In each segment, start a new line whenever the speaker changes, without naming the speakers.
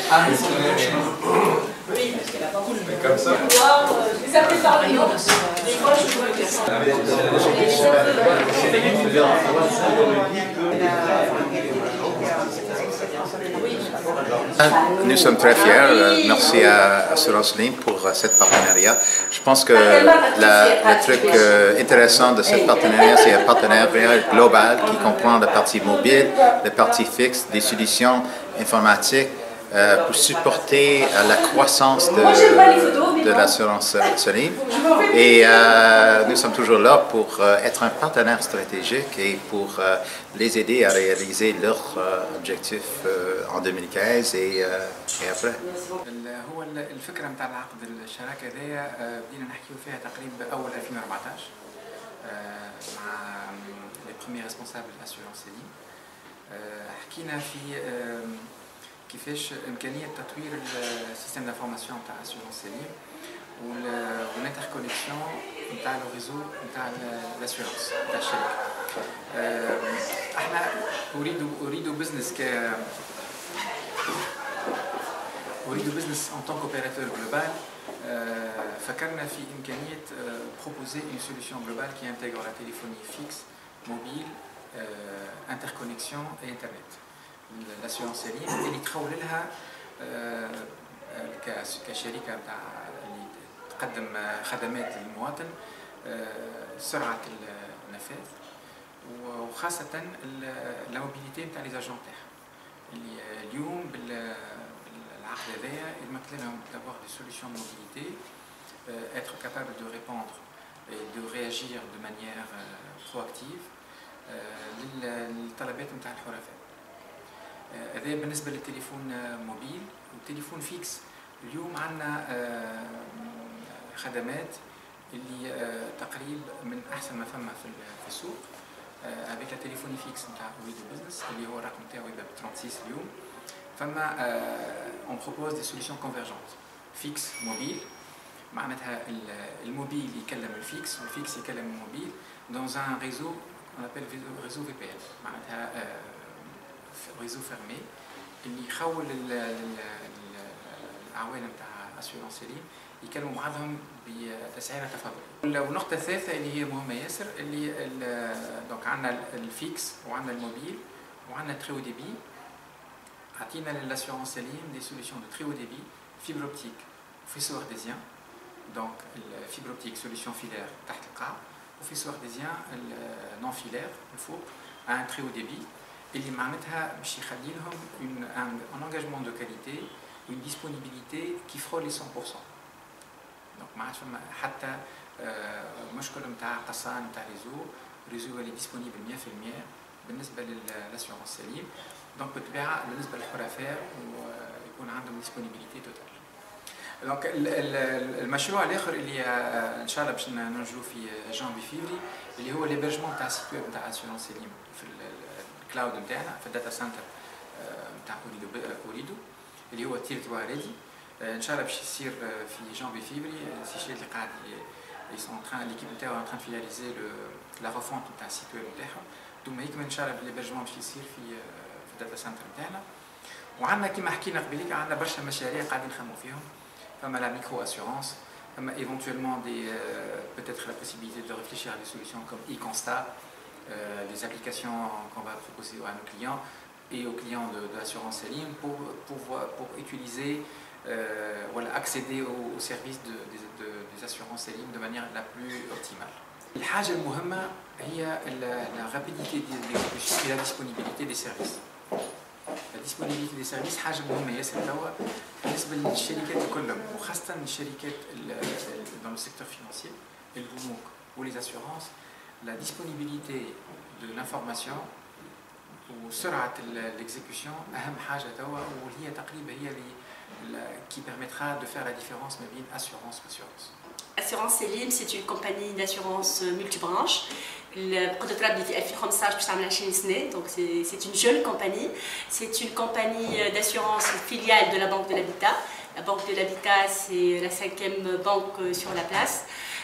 Ah, mais c'est
Oui, parce qu'elle a pas beaucoup de
comme ça.
je les appelle par les noms. Des fois, je vois que ça.
Nous sommes très fiers. Merci à Assurance Ligne pour cette partenariat. Je pense que le truc intéressant de ce partenariat, c'est un partenariat global qui comprend la partie mobile, la partie fixe, des solutions informatiques pour supporter la croissance de l'assurance ligne. Et nous sommes toujours là pour être un partenaire stratégique et pour les aider à réaliser leurs objectifs en 2015 et après.
هو الفكرة نتاع العقد الشراكة هذايا بدينا نحكيو فيها تقريبا أول 2014 مع لي بروميير ريسبونسابل لاسيورونس لين. حكينا في كيفاش إمكانية تطوير السيستم دانفورماسيون نتاع اسيورونس لين والانتركونيكسيون نتاع لو ريزو نتاع لاسيورونس نتاع الشركة. احنا أريد بزنس أريد بزنس en tant qu'opérateur global. فكرنا في إمكانية proposer une solution globale qui intègre la téléphonie fixe, mobile, interconnexion et internet. l'assurance ligne اللي تخول لها كشركة بتاع اللي تقدم خدمات للمواطن سرعة النفاذ وخاصة لا موبيليتي نتاع لي زاجون تاعها اللي اليوم بالعقد هذايا يمثل لهم d'avoir des solutions de mobilité, être capable de répondre et de réagir de manière proactive للطلبات نتاع الحرفاء. هذا بالنسبة للتليفون موبيل. والتليفون فيكس اليوم عندنا خدمات اللي تقريب من أحسن ما فما في السوق. avec la téléphonie fixe نتاع أوريدو بزنس اللي هو الرقم تاعو يبدا ب 36 اليوم. فما on propose des solutions convergentes fixe موبيل معناتها الموبيل يكلم الفيكس والفيكس يكلم الموبيل dans un réseau qu'on appelle réseau VPN معناتها réseau fermé اللي يخول الأعوان نتاع اسيورونس لين يكلموا بعضهم بتسعيره تفاضلي. والنقطة الثالثة اللي هي مهمة ياسر اللي دونك عندنا الفيكس وعندنا الموبيل وعندنا تري او ديبي. عطينا للاسيورونس لين دي سوليسيون دو تري او ديبي فيبر اوبتيك وفيسور ارتيزيان. دونك الفيبر اوبتيك سوليسيون فيلير تحت القاع وفيسور ارتيزيان نون فيلير الفوق ان تري او ديبي اللي معناتها باش يخلي لهم un engagement de qualité une disponibilité qui frôle les 100%. دونك ما عادش فما حتى مشكل نتاع قصان نتاع ريزو اللي ديسبونيبل 100% بالنسبه للاسيورونس لين. دونك بالطبيعه بالنسبه للحرفاء ويكون عندهم ديسبونيبيليتي توتال. دونك المشروع الاخر اللي ان شاء الله باش ننجلو في جانفي فيفري اللي هو ليبرجمون تاع السيت ويب نتاع اسيورونس لين في الكلاود نتاعنا في الداتا سنتر نتاع أوريدو اللي هو تير 3 ريدي. ان شاء الله باش يصير في جانفي فيفري. سيشيل اللي قاعد ليكيب نتاعو ان تران فيناليزي لا ريفونت نتاع السيت ويب نتاعهم ثم يكمل ان شاء الله بالليبرجمون باش يصير في الداتا سنتر نتاعنا. وعندنا كيما حكينا قبيليك عندنا برشا مشاريع قاعدين نخدموا فيهم. فما لا ميكرو اسيورونس فما éventuellement peut-être la possibilité de réfléchir à des solutions comme e-constat, des applications qu'on va proposer à nos clients et aux clients de l'assurance ligne pour utiliser voilà, accéder aux services des assurances lignes de manière la plus optimale. الحاجة المهمة هي la rapidité d'exécution et la disponibilité des services. La disponibilité des services حاجة مهمة ياسر توا بالنسبة للشركات كلهم وخاصة الشركات dans le secteur financier البنوك ou les assurances. La disponibilité de l'information وسرعة l'exécution أهم حاجة توا وهي تقريبا هي qui permettra de faire la différence ما بين assurance وassurance.
Assurance Ligne, c'est une compagnie d'assurance multibranche. البروتوتيب اللي في 2015 باش تعمل 20 سنة. Donc c'est une jeune compagnie. C'est une compagnie d'assurance filiale de la Banque de l'Habitat. La Banque de l'Habitat, c'est la 5e banque sur la place.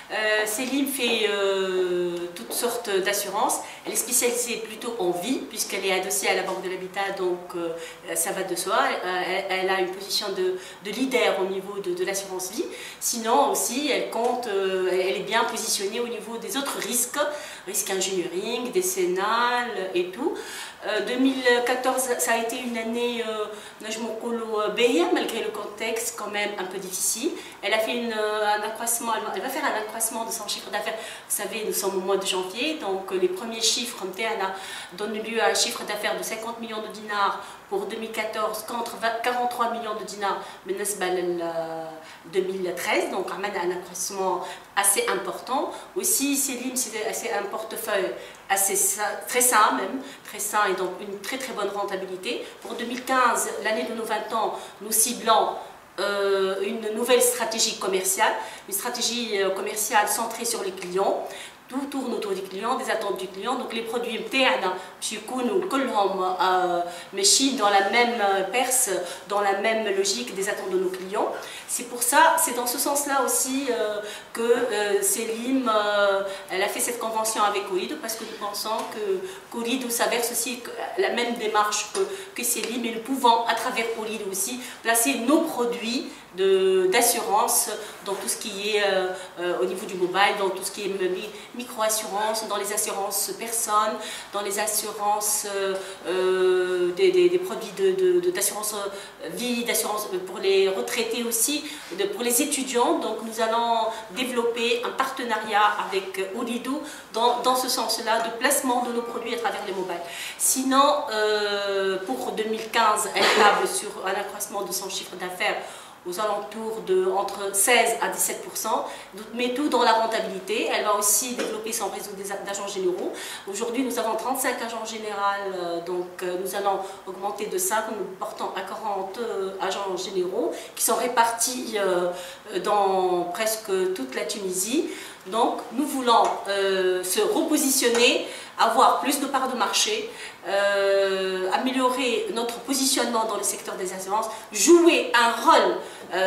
Selim fait toutes sortes d'assurances. Elle est spécialisée plutôt en vie, puisqu'elle est adossée à la Banque de l'Habitat, donc ça va de soi. Elle a une position de leader au niveau de l'assurance vie. Sinon aussi, elle est bien positionnée au niveau des autres risques engineering, décennal et tout. 2014, ça a été une année malgré le contexte quand même un peu difficile. Elle a fait un accroissement, elle va faire un accroissement de son chiffre d'affaires. Vous savez, nous sommes au mois de janvier, donc les premiers chiffres donnent lieu à un chiffre d'affaires de 50 millions de dinars pour 2014 contre 43 millions de dinars en 2013, donc on a un accroissement assez important. Aussi, Selim, c'est un portefeuille très sain même, très sain et donc une très bonne rentabilité. Pour 2015, l'année de nos 20 ans, nous ciblons une nouvelle stratégie commerciale, une stratégie commerciale centrée sur les clients. Tout tourne autour du client, des attentes du client. Donc les produits MTN, machines dans la même perce, dans la même logique des attentes de nos clients. C'est pour ça, c'est dans ce sens-là aussi que Selim, elle a fait cette convention avec Ooredoo, parce que nous pensons que Ooredoo s'avère aussi la même démarche que Selim, et nous pouvons à travers Ooredoo aussi placer nos produits d'assurance dans tout ce qui est au niveau du mobile, dans tout ce qui est micro-assurance, dans les assurances personnes, dans les assurances des produits d'assurance vie, d'assurance pour les retraités aussi, pour les étudiants. Donc nous allons développer un partenariat avec Ooredoo dans ce sens-là, de placement de nos produits à travers les mobiles. Sinon, pour 2015, elle table sur un accroissement de son chiffre d'affaires aux alentours de entre 16 à 17%, mais tout dans la rentabilité. Elle va aussi développer son réseau d'agents généraux. Aujourd'hui, nous avons 35 agents généraux, donc nous allons augmenter de 5, nous portons à 40 agents généraux qui sont répartis dans presque toute la Tunisie. Donc nous voulons se repositionner, avoir plus de parts de marché, améliorer notre positionnement dans le secteur des assurances, jouer un rôle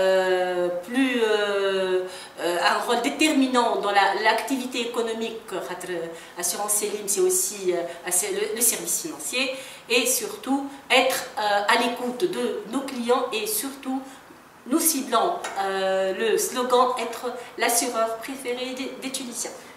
un rôle déterminant dans l'activité économique. Assurance Selim, c'est aussi le service financier, et surtout être à l'écoute de nos clients, et surtout nous ciblons le slogan être l'assureur préféré des Tunisiens.